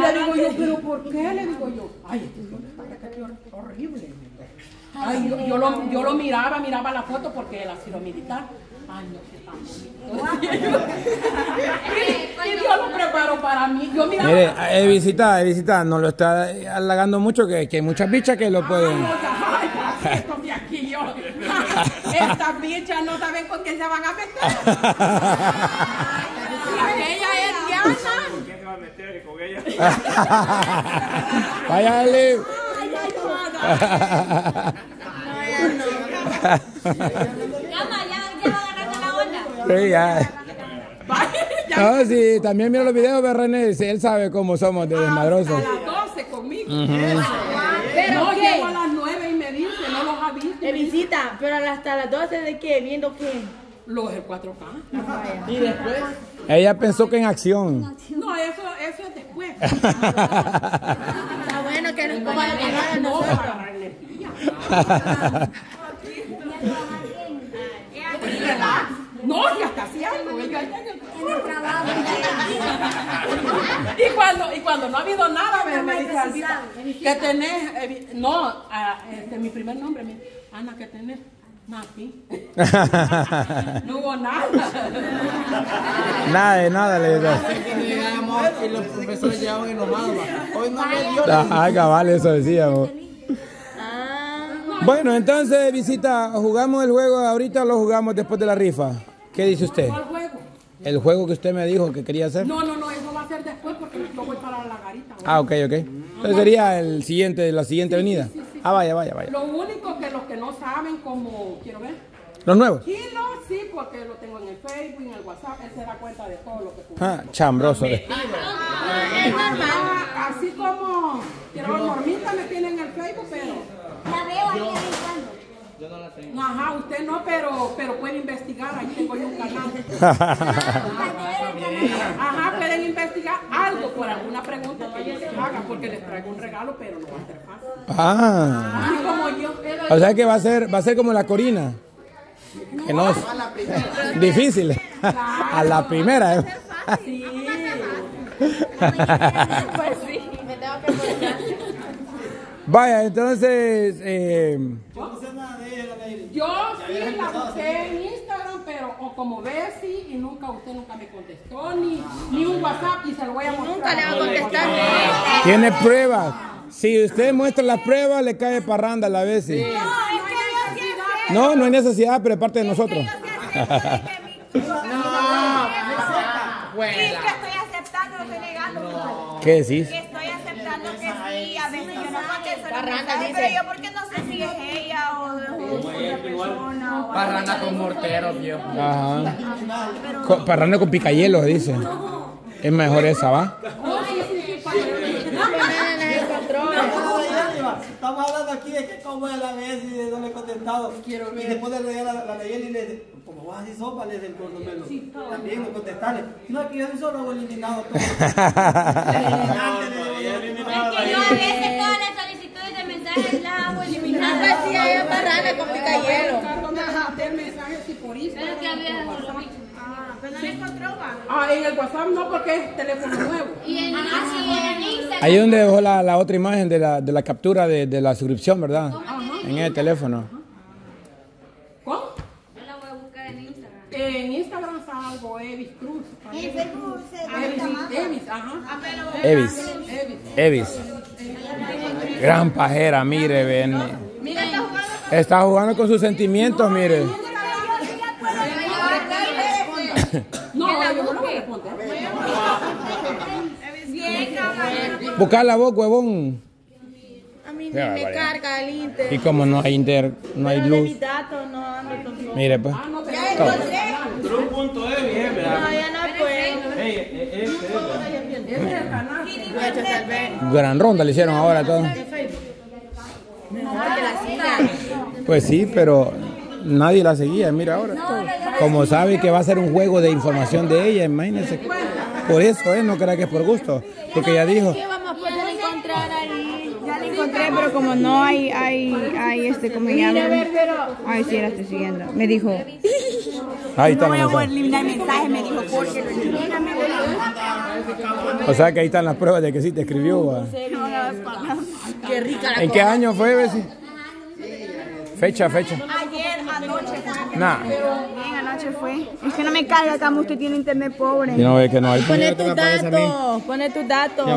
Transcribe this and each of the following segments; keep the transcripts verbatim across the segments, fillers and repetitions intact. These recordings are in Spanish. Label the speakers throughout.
Speaker 1: le digo yo, ¿pero por qué? Le digo yo, ay, este es horrible. Ay, yo, yo, lo, yo lo miraba, miraba la foto porque él ha sido militar. Ay, no sé tan bonito. Y Dios lo preparó para mí. Yo miraba.
Speaker 2: Mire, eh, visita, eh, visita, no lo está halagando mucho, que, que hay muchas bichas que lo pueden.
Speaker 1: Ay, ay, esto de aquí yo. Estas bichas no saben con quién se van a meter. Si aquella es Diana.
Speaker 3: ¿Con quién se va a meter? Con ella.
Speaker 2: Vaya, Ale. Sí, ya. No, sí, también mira los videos de René, sí, él sabe cómo somos de desmadrosos.
Speaker 1: A las doce conmigo.
Speaker 4: Pero
Speaker 1: No,
Speaker 4: ¿qué?
Speaker 1: llego a las nueve y me dice, no los ha visto.
Speaker 4: De visita, pero hasta las doce de qué, viendo qué.
Speaker 1: Los el cuatro K.
Speaker 4: Y después.
Speaker 2: Ella pensó que en acción.
Speaker 1: No, eso, eso es después.
Speaker 4: Está bueno que nos pongan a trabajar a
Speaker 1: No,
Speaker 4: nosotros.
Speaker 1: para agarrar energía. No, si hasta hacía algo. Ella, ella, ella. Y cuando, y cuando no ha habido nada, me, me dice Albita, que tenés, eh, no, ah, este, mi primer nombre, mi, Ana, que tenés, Mati. No hubo nada.
Speaker 2: Nada de nada le digo.
Speaker 5: Y los profesores llegaban enojados. Hoy no me dio.
Speaker 2: Ah, cabal, eso decíamos. Bueno, entonces, visita, ¿jugamos el juego ahorita o lo jugamos después de la rifa? ¿Qué dice usted?
Speaker 1: ¿Cuál juego?
Speaker 2: ¿El juego que usted me dijo que quería hacer?
Speaker 1: No, no, no, eso va a ser después porque yo voy para la garita. ¿Verdad?
Speaker 2: Ah, ok, ok. Entonces sería el siguiente, la siguiente avenida. Ah, vaya, vaya, vaya.
Speaker 1: Lo único que los que no saben como, quiero ver.
Speaker 2: ¿Los nuevos?
Speaker 1: Kilo, sí, porque lo tengo en el Facebook, en el WhatsApp, él se da cuenta de todo lo que publico.
Speaker 2: Ah, chambroso. de-
Speaker 1: Ah, así como, quiero ver, Normita me tiene en el Facebook, pero...
Speaker 6: La veo ahí de vez en cuando.
Speaker 5: Yo no la tengo.
Speaker 1: Ajá, usted no, pero, pero puede investigar, ahí tengo yo un canal. Ajá, pueden investigar algo por alguna pregunta que yo les haga, porque les traigo un regalo, pero no va a ser fácil.
Speaker 2: Ah,
Speaker 1: Así como yo.
Speaker 2: o sea que va a ser, va a ser como la Corina. Que no es difícil. A la primera. ¿eh?
Speaker 1: Sí.
Speaker 4: Pues sí, me tengo que acordar.
Speaker 2: Vaya, entonces, eh,
Speaker 1: Yo sí la busqué en Instagram, pero o como Bessie, y nunca, usted nunca me contestó, ni, ni un WhatsApp, y se lo voy a mostrar.
Speaker 4: Nunca le va a contestar.
Speaker 2: tiene pruebas. Si usted muestra las pruebas, le cae parranda a la vez. Sí.
Speaker 6: No, es que yo sí acepto.
Speaker 2: No, no hay necesidad, pero es parte de nosotros.
Speaker 6: Es que yo sí acepto de que mi... No, sí, que estoy aceptando, no estoy negando.
Speaker 2: ¿Qué decís?
Speaker 6: Que estoy aceptando que sí, a veces yo no contesto los
Speaker 4: Parranda
Speaker 6: mensajes,
Speaker 4: dice.
Speaker 6: pero yo porque no sé si es ella o es otra persona o
Speaker 5: Parranda con mortero, viejo.
Speaker 2: Ajá. Co- Parranda con picayelo, dice. Es mejor esa, ¿va?
Speaker 5: Estamos hablando aquí de que como es la vez y de no le he contestado. Y después de leer la, la ley y le como vas así sopa, le del por lo menos. También no contestarle. No, es que yo solo hago eliminado todo.
Speaker 6: Es que yo a veces todas las solicitudes de mensajes las hago eliminar.
Speaker 4: Pues sí, hay parranda con picayelo.
Speaker 1: El mensaje sí por Instagram.
Speaker 6: Pero que había
Speaker 1: por WhatsApp.
Speaker 6: pero no encontró, va.
Speaker 1: Ah, en el WhatsApp no, porque es teléfono nuevo.
Speaker 6: Y en, así en Instagram.
Speaker 2: Ahí donde dejó la, la otra imagen de la, de la captura de, de la suscripción, ¿verdad? En el teléfono.
Speaker 1: ¿Cómo?
Speaker 6: Yo la voy a buscar en Instagram.
Speaker 1: En Instagram salgo Evis Cruz.
Speaker 6: En Facebook se
Speaker 1: Evis,
Speaker 6: llama.
Speaker 1: Evis, ajá.
Speaker 2: Evis.
Speaker 1: Evis.
Speaker 2: Evis. Gran pajera, mire, ven.
Speaker 4: Mira, está jugando.
Speaker 2: Está jugando con sus sentimientos, mire.
Speaker 1: No, yo no lo voy a responder.
Speaker 6: Bien, caballero.
Speaker 2: Buscar la voz, huevón.
Speaker 4: A mí
Speaker 2: Qué
Speaker 4: ni me
Speaker 2: barbaridad.
Speaker 4: carga el Inter.
Speaker 2: Y como no hay inter, no hay
Speaker 4: Pero de
Speaker 2: luz.
Speaker 4: mis datos no ando con todo.
Speaker 2: Mire, pues.
Speaker 4: Ya encontré.
Speaker 3: True.es, bien,
Speaker 4: No,
Speaker 3: ¿verdad?
Speaker 4: ya no puedo.
Speaker 3: Ey, eh, eh, eh,
Speaker 1: Ese es el canal.
Speaker 4: De hecho, tal vez.
Speaker 2: Gran ronda le hicieron ahora todo.
Speaker 4: Mejor que la sigan.
Speaker 2: Pues sí, pero nadie la seguía, mira ahora. Como sabe que va a ser un juego de información de ella, imagínense. Por eso, ¿eh? No crea que es por gusto. Porque ella dijo,
Speaker 4: ¿Qué vamos a poder encontrar ahí? Ya la encontré, pero como no hay, hay, hay este, como llama. Ay, sí, la estoy siguiendo. Me dijo.
Speaker 2: Ahí
Speaker 4: No
Speaker 2: están
Speaker 4: voy
Speaker 2: los
Speaker 4: a poder
Speaker 2: mensajes.
Speaker 4: eliminar mensajes, me dijo porque lo elimíname.
Speaker 2: O sea que ahí están las pruebas de que sí te escribió. ¿Va?
Speaker 4: Qué rica la
Speaker 2: ¿En qué año fue, Bessie? Fecha, fecha.
Speaker 4: Ayer, anoche fue.
Speaker 2: Nah.
Speaker 4: Bien, anoche fue. Es que no me carga, Camo, usted tiene internet pobre.
Speaker 2: Y no ve que no hay.
Speaker 4: Pone tus datos, pone tus datos.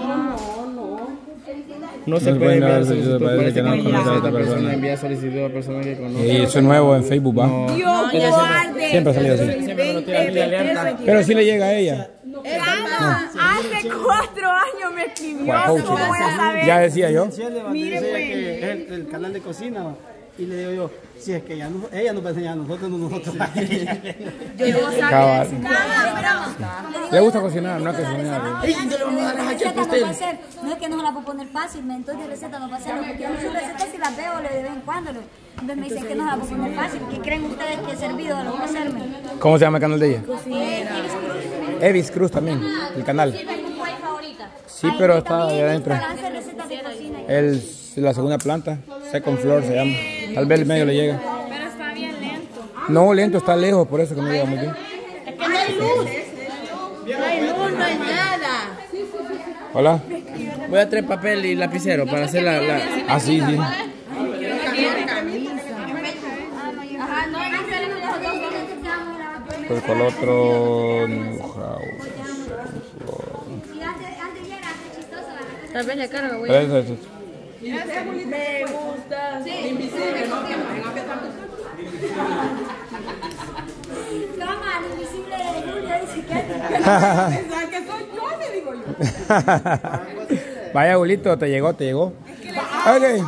Speaker 3: No se
Speaker 2: No
Speaker 3: puede
Speaker 2: puede
Speaker 3: enviar
Speaker 2: dar
Speaker 3: solicitud,
Speaker 2: solicitud, parece
Speaker 3: parece
Speaker 2: que no
Speaker 3: que
Speaker 2: conoce a esta
Speaker 3: no
Speaker 2: persona.
Speaker 3: persona envía solicitud a personas que conoce.
Speaker 2: Y eso es nuevo en Facebook, ¿va?
Speaker 4: Dios guarde.
Speaker 2: Siempre ha salido así.
Speaker 4: veinte, veintitrés,
Speaker 2: Pero sí le llega a ella.
Speaker 4: Cama, hace cuatro años me escribió.
Speaker 2: Guapauchi.
Speaker 4: ¿Cómo voy a saber?
Speaker 2: Ya decía yo.
Speaker 5: Mire, que es el, el canal de cocina. ¿va? Y le digo yo, si es que ella, no, ella nos va a enseñar a nosotros, no nosotros a ella.
Speaker 4: Yo no sabía.
Speaker 2: Cabal.
Speaker 6: Cama, pero...
Speaker 2: Le gusta cocinar, no que cocinar.
Speaker 6: Ey, no le vamos a dar la receta no va a hacer. No es que nos la puedo poner fácil, me entonces receta no va a hacer. Porque yo sus recetas si las veo de vez en cuando. Entonces me dicen que no la puedo poner fácil. ¿Qué creen ustedes que he servido de lo que hacerme?
Speaker 2: ¿Cómo se llama el canal de ella?
Speaker 6: Eh, Iris Cruz.
Speaker 2: Evis Cruz también, el canal.
Speaker 6: Sí, es mi país favorita.
Speaker 2: Sí, pero está ahí adentro.
Speaker 6: Hace recetas de cocina.
Speaker 2: El, la segunda planta, second floor se llama. Tal vez el medio le llega.
Speaker 4: Pero está bien lento.
Speaker 2: No, lento, está lejos, por eso que no llega muy bien.
Speaker 4: Es que no hay luz. No hay luz, no hay nada.
Speaker 2: Hola.
Speaker 3: Voy a traer papel y lapicero para hacer la... la...
Speaker 2: Ah, sí, sí.
Speaker 6: Ajá, no, hay que
Speaker 2: Pues con el otro... Newhouse.
Speaker 6: Y antes, antes ya era antes chistoso, ¿verdad?
Speaker 4: Tal vez le carga, güey.
Speaker 2: Pero eso, eso.
Speaker 4: Me gusta.
Speaker 1: Invisible, ¿no? Que vayan a pesar
Speaker 6: Toma, el invisible de Julio dice que...
Speaker 1: pensar que soy yo, le digo yo.
Speaker 2: Vaya, Julito, te llegó, te llegó. Ok.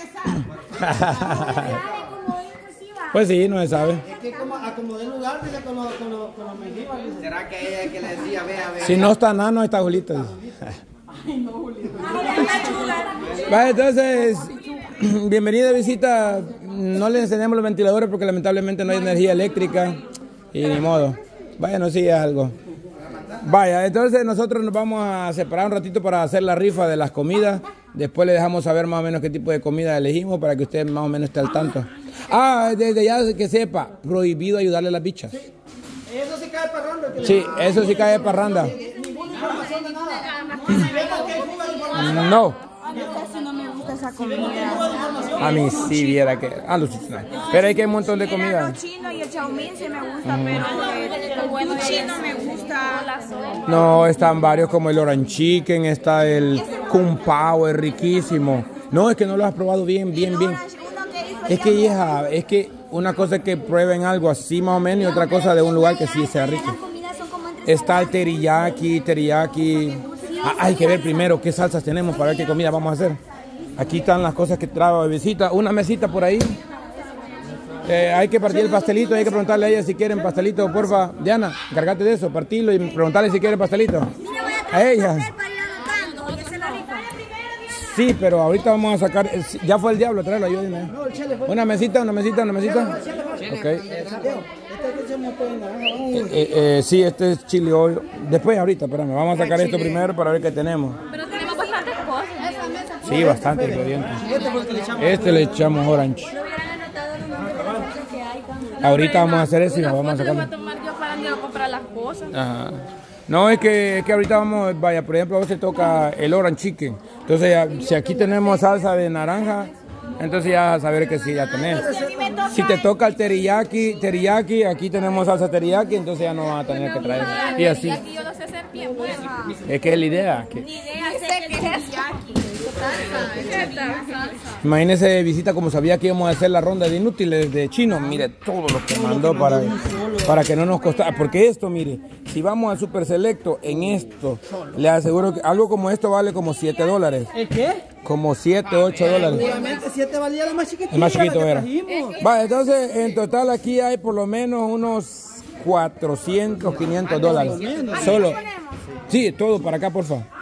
Speaker 2: Pues sí, no se sabe.
Speaker 5: Es que como acomodé el lugar, dice, con los, con los, con los mejillas.
Speaker 3: ¿Será que ella es que le decía, vea, vea?
Speaker 2: Si no está nano, está Julito.
Speaker 1: Ay, no, Julio.
Speaker 2: Vale, entonces, bienvenida de visita. No le enseñamos los ventiladores porque lamentablemente no hay energía eléctrica. Y ni modo. Vaya, no sigue algo. Vaya, entonces nosotros nos vamos a separar un ratito para hacer la rifa de las comidas. Después le dejamos saber más o menos qué tipo de comida elegimos para que usted más o menos esté al tanto. Ah, desde ya que sepa, prohibido ayudarle a las bichas.
Speaker 5: Eso sí cae parranda. que
Speaker 2: Sí, eso sí cae de parranda.
Speaker 5: Ninguna información de nada. Si ven que hay fuga de información,
Speaker 2: No.
Speaker 4: Casi no me gusta esa comida.
Speaker 2: A mí sí viera que... Ah, los chinos. Pero hay que hay un montón de
Speaker 4: El
Speaker 2: comida.
Speaker 4: arroz chino y el chaumín sí me gusta, pero el el chino me gusta.
Speaker 2: No, están varios como el orange chicken, está el kung pao, es riquísimo. No, es que no lo has probado bien, bien, bien. Es que, hija, es que una cosa es que prueben algo así más o menos y otra cosa de un lugar que sí sea rico.
Speaker 6: Las comidas son como entre...
Speaker 2: Está el teriyaki, teriyaki. Ah, hay que ver primero qué salsas tenemos para ver qué comida vamos a hacer. Aquí están las cosas que trajo de visita. Una mesita por ahí. Eh, hay que partir el pastelito, hay que preguntarle a ella si quieren pastelito, porfa. Diana, encárgate de eso, partirlo y preguntarle si quieren pastelito. A ella. Sí, pero ahorita vamos a sacar. Ya fue el diablo, tráelo, ayúdenme. Una mesita, una mesita, una mesita. Ok. Eh, eh, eh, sí, este es chile hoy. Después, ahorita, espérame, vamos a sacar esto primero para ver qué tenemos.
Speaker 4: Pero tenemos bastantes cosas.
Speaker 2: Sí, bastante ingredientes. Este le echamos orange. Ahorita vamos a hacer eso y nos vamos a sacar.
Speaker 4: Voy a tomar yo para ir a comprar las cosas.
Speaker 2: Ajá. No, es que, es que ahorita vamos, vaya, por ejemplo, a veces toca el orange chicken. Entonces, ya, si aquí tenemos salsa de naranja, entonces ya vas a saber que sí, ya tenés. Si te toca el teriyaki, teriyaki, aquí tenemos salsa teriyaki, entonces ya no vas a tener que traer. Y así.
Speaker 4: Aquí yo no sé hacer bien buena.
Speaker 2: Es que es la idea. Que...
Speaker 4: Ni idea sé qué es yaki.
Speaker 2: Imagínese visita como sabía que íbamos a hacer la ronda de inútiles de chino. Mire todo lo que mandó para, para que no nos costara. Porque esto, mire, si vamos al Super Selecto en esto, le aseguro que algo como esto vale como siete dólares.
Speaker 5: ¿el qué?
Speaker 2: Como siete, ocho dólares.
Speaker 5: Obviamente siete valía la más chiquitita.
Speaker 2: El más chiquito
Speaker 5: la que
Speaker 2: era.
Speaker 5: trajimos.
Speaker 2: Vale, entonces en total aquí hay por lo menos unos cuatrocientos, quinientos dólares. Solo. Sí, todo para acá, por favor.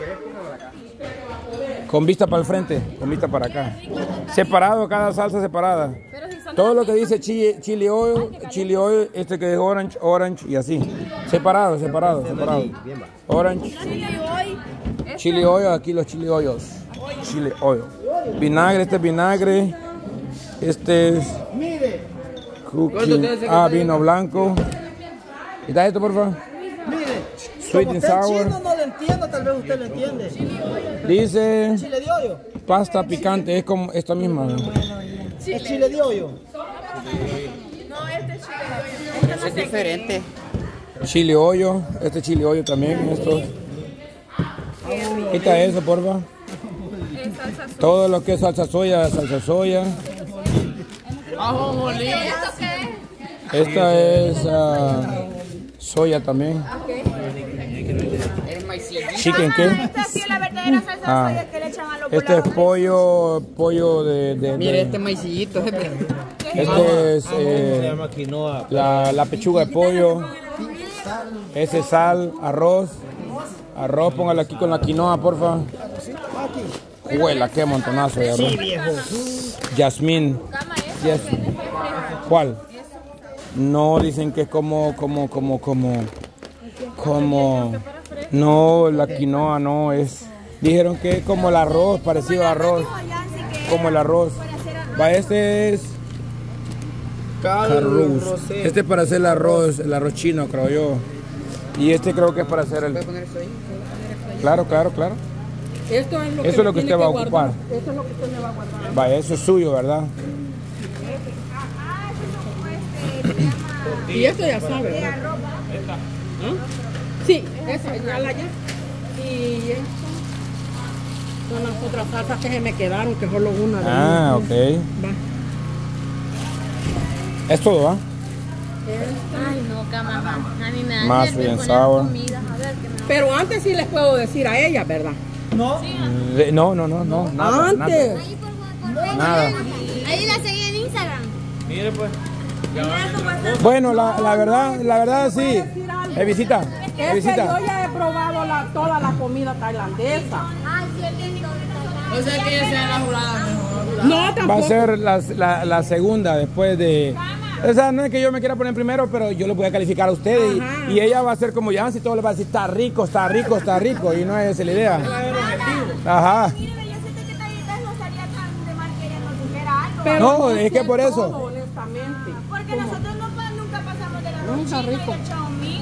Speaker 2: Con vista para el frente, con vista para acá. Separado, cada salsa separada. Todo lo que dice chili, chili oil, chili oil, este que es orange, orange y así. Separado, separado, separado. Orange. Chili oil, aquí los chili oils. Chili oil. Vinagre, este es vinagre. Este es Cooking. Ah, vino blanco. ¿Y está esto, por favor?
Speaker 5: Mire,
Speaker 2: Sweet
Speaker 5: como
Speaker 2: and
Speaker 5: usted
Speaker 2: sour.
Speaker 5: chino no lo entiendo, tal vez usted lo entiende.
Speaker 2: Dice
Speaker 5: Chile de hoyo.
Speaker 2: pasta picante, es como esta misma. ¿no?
Speaker 5: Es chile de hoyo.
Speaker 3: Es diferente.
Speaker 2: Chile hoyo, este chile hoyo también, estos. Quita eso, porfa. Todo lo que es salsa soya, salsa soya. Esta es uh, soya también. Chicken qué?
Speaker 4: Esta sí es la verdadera salsa
Speaker 2: Ah.
Speaker 4: soya que le echan a los
Speaker 2: Este es
Speaker 4: voladores.
Speaker 2: pollo, pollo de, de, de-
Speaker 3: Mire este maicillito.
Speaker 2: este es eh, la, la pechuga de pollo. Ese es sal, arroz. Arroz, póngale aquí con la quinoa, porfa. Huela, qué montonazo de arroz. Yasmín. Yes. ¿Cuál? No, dicen que es como, como, como, como, como. No, la quinoa no es. Dijeron que es como el arroz, parecido a arroz. Como el arroz. Va, este es. Carrus. Este es para hacer el arroz, el arroz chino, creo yo. Y este creo que es para hacer el. Claro, claro, claro.
Speaker 1: Esto es lo que,
Speaker 2: Eso es lo que
Speaker 1: tiene
Speaker 2: usted va a
Speaker 1: guardar.
Speaker 2: ocupar.
Speaker 1: Esto es lo que usted me va a guardar.
Speaker 2: Va, eso es suyo, ¿verdad?
Speaker 1: Y esto ya sabe, ¿verdad? ¿Ah? Sí, esa ya la ya. Y esto son las otras salsas que se me quedaron, que solo una. de
Speaker 2: Ah, ok.
Speaker 1: ellas. Va.
Speaker 2: Es todo, ¿va?
Speaker 4: Ay, no, cama, a mí me da
Speaker 2: Más
Speaker 4: nervios
Speaker 2: bien
Speaker 4: con
Speaker 2: sour.
Speaker 4: las comidas. A ver, que me
Speaker 1: Pero antes sí les puedo decir a ellas, ¿verdad?
Speaker 5: No.
Speaker 2: De- No, no, no, no. Nada,
Speaker 1: antes.
Speaker 2: Nada. nada.
Speaker 4: Ahí la seguí en Instagram.
Speaker 3: Mire pues.
Speaker 2: Bueno, la, la verdad, la verdad sí. Eh, visita. Eh,
Speaker 1: Es que yo
Speaker 2: visita.
Speaker 1: ya he probado la, toda la comida tailandesa.
Speaker 6: Ay, sí, es lindo.
Speaker 3: O sea que ella sea la jurada mejor.
Speaker 1: No,
Speaker 2: Va a
Speaker 1: tampoco.
Speaker 2: ser la, la, la segunda después de. O sea, no es que yo me quiera poner primero, pero yo lo voy a calificar a ustedes. Y, y ella va a ser como Yancy, todo le va a decir, está rico, está rico, está rico. Y no es esa la idea. Ajá.
Speaker 4: Míreme, yo siento que tal vez no estaría tan de mal que ella nos dijera algo.
Speaker 1: Pero
Speaker 2: No, es
Speaker 1: sé
Speaker 2: que por eso.
Speaker 1: todo, honestamente.
Speaker 4: Porque nosotros no, pa- nunca pasamos de la
Speaker 1: Nunca
Speaker 4: rochina y
Speaker 1: rico.
Speaker 4: el chao